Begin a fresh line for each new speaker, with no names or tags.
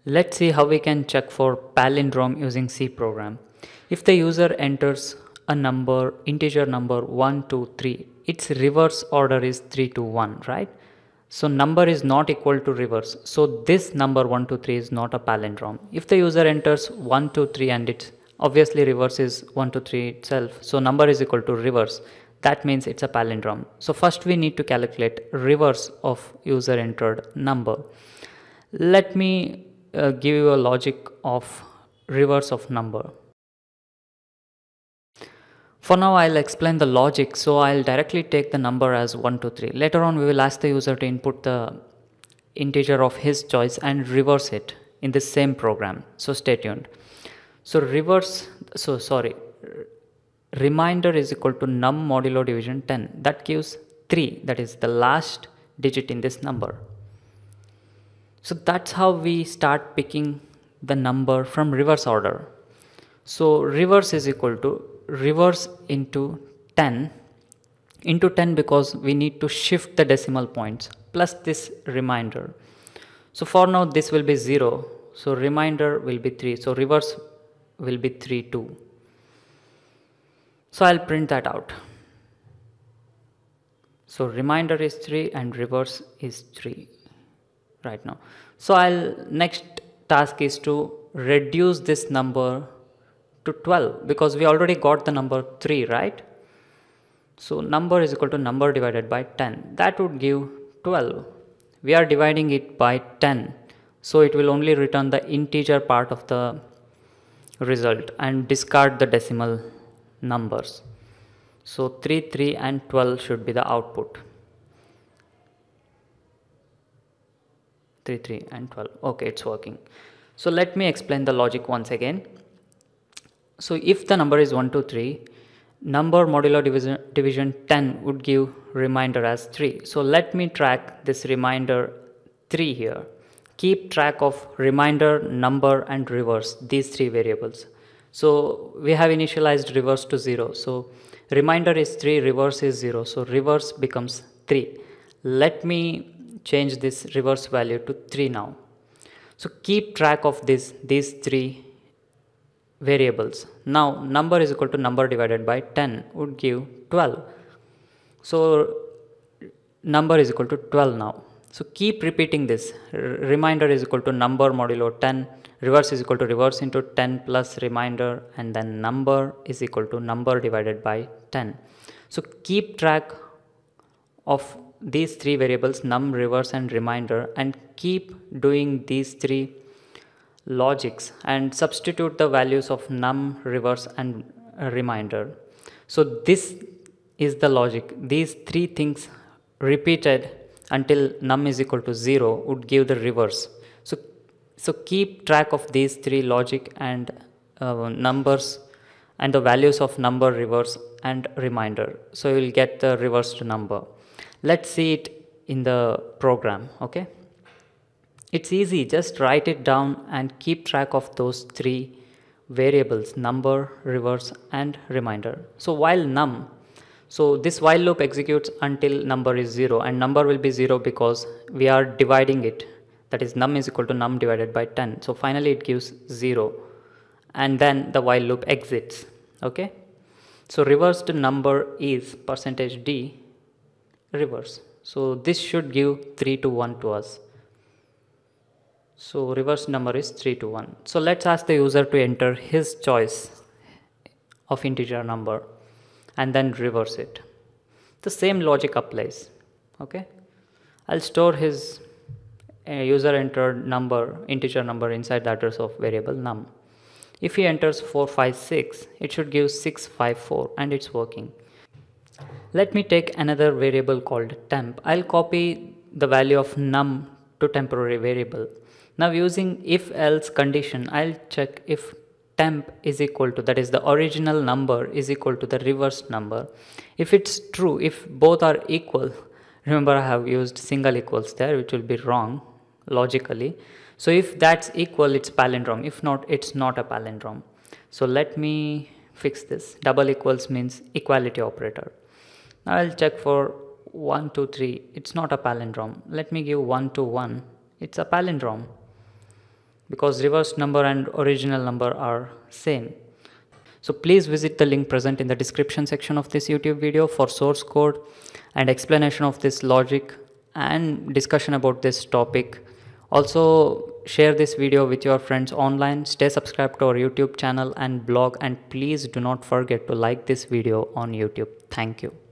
Let's see how we can check for palindrome using C program. If the user enters a number, integer number 1, 2, 3, its reverse order is 3 to 1, right? So number is not equal to reverse. So this number 1, 2, 3 is not a palindrome. If the user enters 1, 2, 3 and it's obviously reverse is 1, 2, 3 itself. So number is equal to reverse. That means it's a palindrome. So first we need to calculate reverse of user entered number. Let me give you a logic of reverse of number. For now I'll explain the logic, so I'll directly take the number as 1, 2, 3. Later on we will ask the user to input the integer of his choice and reverse it in the same program. So stay tuned. So reminder is equal to num modulo division 10. That gives 3, that is the last digit in this number. So that's how we start picking the number from reverse order. So reverse is equal to reverse into 10 because we need to shift the decimal points plus this reminder. So for now this will be 0. So reminder will be 3. So reverse will be 3 2. So I'll print that out. So reminder is 3 and reverse is 3 right now. So next task is to reduce this number to 12 because we already got the number 3, right? So number is equal to number divided by 10. That would give 12. We are dividing it by 10. So it will only return the integer part of the result and discard the decimal numbers. So 3, 3 and 12 should be the output. 3, 3 and 12. Okay, it's working. So let me explain the logic once again. So if the number is 1, 2, 3, number modulo division 10 would give reminder as 3. So let me track this reminder 3 here. Keep track of reminder, number and reverse, these 3 variables. So we have initialized reverse to 0. So reminder is 3, reverse is 0. So reverse becomes 3. Let me change this reverse value to 3 now. So keep track of these 3 variables. Now number is equal to number divided by 10 would give 12. So number is equal to 12 now. So keep repeating this. Reminder is equal to number modulo 10. Reverse is equal to reverse into 10 plus reminder, and then number is equal to number divided by 10. So keep track of these 3 variables, num, reverse and reminder, and keep doing these 3 logics and substitute the values of num, reverse and reminder. So this is the logic. These 3 things repeated until num is equal to 0 would give the reverse. So keep track of these 3 logic and numbers and the values of number, reverse and reminder. So you will get the reversed number. Let's see it in the program. Okay, it's easy. Just write it down and keep track of those 3 variables, number, reverse and reminder. So this while loop executes until number is 0, and number will be 0 because we are dividing it, that is num is equal to num divided by 10. So finally it gives 0 and then the while loop exits. Okay, so reversed number is %d reverse. So this should give 3 to 1 to us. So reverse number is 3 to 1. So let's ask the user to enter his choice of integer number and then reverse it. The same logic applies. Okay, I'll store his user entered number, integer number, inside the address of variable num. If he enters 456, it should give 654 and it's working. Let me take another variable called temp. I'll copy the value of num to temporary variable. Now using if else condition, I'll check if temp is equal to, that is the original number is equal to the reversed number. If it's true, if both are equal, remember I have used single equals there, which will be wrong logically. So if that's equal, it's palindrome. If not, it's not a palindrome. So let me fix this. Double equals means equality operator. Now I'll check for 1 2 3. It's not a palindrome. Let me give 1 to 1. It's a palindrome. because reverse number and original number are same. So please visit the link present in the description section of this YouTube video for source code and explanation of this logic and discussion about this topic. Also share this video with your friends online. Stay subscribed to our YouTube channel and blog, and please do not forget to like this video on YouTube. Thank you.